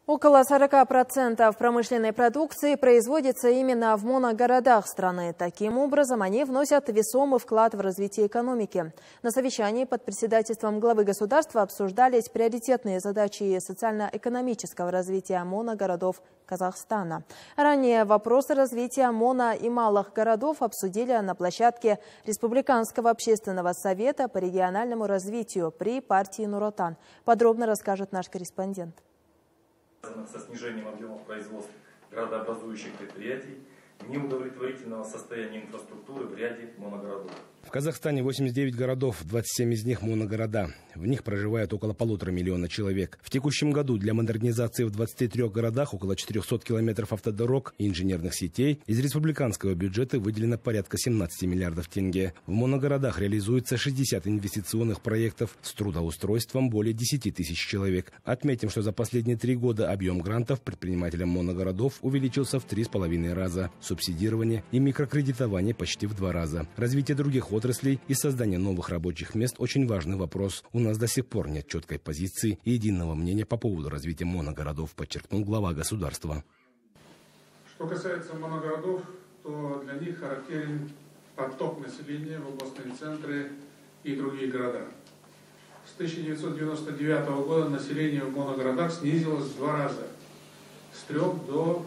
Около 40% промышленной продукции производится именно в моногородах страны. Таким образом, они вносят весомый вклад в развитие экономики. На совещании под председательством главы государства обсуждались приоритетные задачи социально-экономического развития моногородов Казахстана. Ранее вопросы развития моно- и малых городов обсудили на площадке Республиканского общественного совета по региональному развитию при партии Нур Отан. Подробно расскажет наш корреспондент. Со снижением объемов производства градообразующих предприятий, неудовлетворительного состояния инфраструктуры в ряде моногородов. В Казахстане 89 городов, 27 из них моногорода. В них проживает около 1,5 миллиона человек. В текущем году для модернизации в 23 городах около 400 километров автодорог и инженерных сетей из республиканского бюджета выделено порядка 17 миллиардов тенге. В моногородах реализуется 60 инвестиционных проектов с трудоустройством более 10 тысяч человек. Отметим, что за последние 3 года объем грантов предпринимателям моногородов увеличился в 3,5 раза. Субсидирование и микрокредитование почти в 2 раза. Развитие других отраслей и создание новых рабочих мест – очень важный вопрос. У нас до сих пор нет четкой позиции и единого мнения по поводу развития моногородов, подчеркнул глава государства. Что касается моногородов, то для них характерен подток населения в областные центры и другие города. С 1999 года население в моногородах снизилось в 2 раза, с 3 до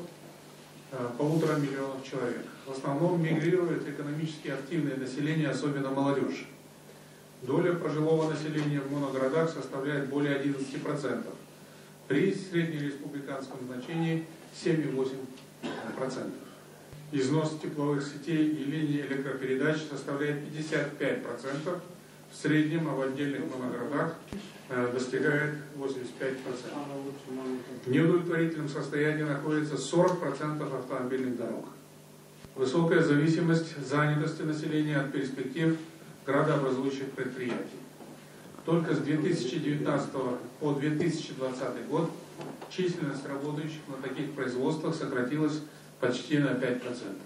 1,5 миллиона человек. В основном мигрирует экономически активное население, особенно молодежь. Доля пожилого населения в моногородах составляет более 11%. При среднереспубликанском значении 7,8%. Износ тепловых сетей и линий электропередач составляет 55%. В среднем, а в отдельных моногородах достигает 85%. В неудовлетворительном состоянии находится 40% автомобильных дорог. Высокая зависимость занятости населения от перспектив градообразующих предприятий. Только с 2019 по 2020 год численность работающих на таких производствах сократилась почти на 5%.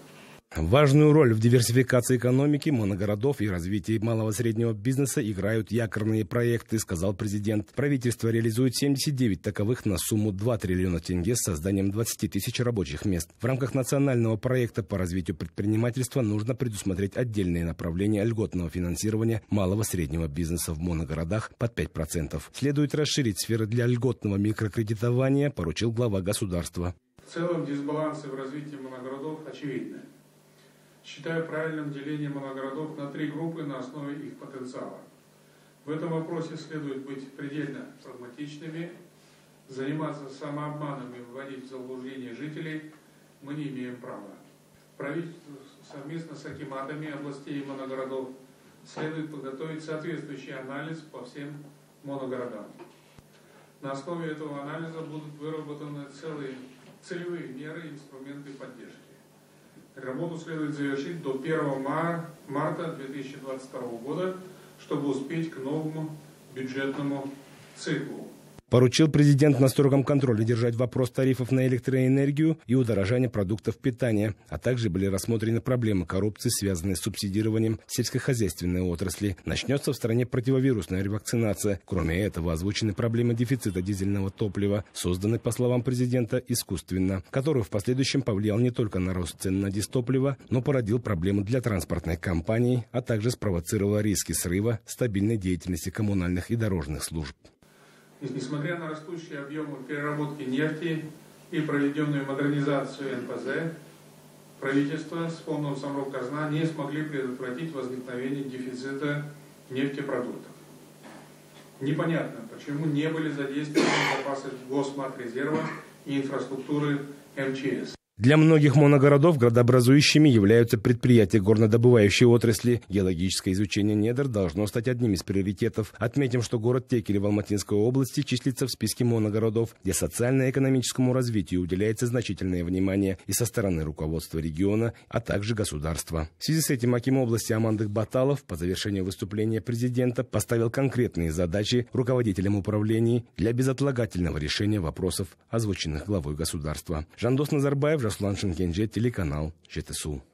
Важную роль в диверсификации экономики, моногородов и развитии малого и среднего бизнеса играют якорные проекты, сказал президент. Правительство реализует 79 таковых на сумму 2 триллиона тенге с созданием 20 тысяч рабочих мест. В рамках национального проекта по развитию предпринимательства нужно предусмотреть отдельные направления льготного финансирования малого и среднего бизнеса в моногородах под 5%. Следует расширить сферы для льготного микрокредитования, поручил глава государства. В целом дисбалансы в развитии моногородов очевидны. Считаю правильным деление моногородов на 3 группы на основе их потенциала. В этом вопросе следует быть предельно прагматичными, заниматься самообманом и вводить в заблуждение жителей мы не имеем права. Правительству совместно с акиматами областей и моногородов следует подготовить соответствующий анализ по всем моногородам. На основе этого анализа будут выработаны целевые меры и инструменты поддержки. Работу следует завершить до 1 марта 2022 года, чтобы успеть к новому бюджетному циклу. Поручил президент на строгом контроле держать вопрос тарифов на электроэнергию и удорожания продуктов питания, а также были рассмотрены проблемы коррупции, связанные с субсидированием сельскохозяйственной отрасли. Начнется в стране противовирусная ревакцинация. Кроме этого, озвучены проблемы дефицита дизельного топлива, созданный, по словам президента, искусственно, который в последующем повлиял не только на рост цен на дизтопливо, но породил проблемы для транспортной компании, а также спровоцировал риски срыва стабильной деятельности коммунальных и дорожных служб. Несмотря на растущие объемы переработки нефти и проведенную модернизацию НПЗ, правительство с фондом Самрұқ-Қазына не смогли предотвратить возникновение дефицита нефтепродуктов. Непонятно, почему не были задействованы запасы Госматрезерва и инфраструктуры МЧС. Для многих моногородов градообразующими являются предприятия горнодобывающей отрасли. Геологическое изучение недр должно стать одним из приоритетов. Отметим, что город Текели в Алматинской области числится в списке моногородов, где социально-экономическому развитию уделяется значительное внимание и со стороны руководства региона, а также государства. В связи с этим аким области Амандык Баталов по завершению выступления президента поставил конкретные задачи руководителям управлений для безотлагательного решения вопросов, озвученных главой государства. Жандос Назарбаев, Жасулан Шымкенже, телеканал ЖТСУ.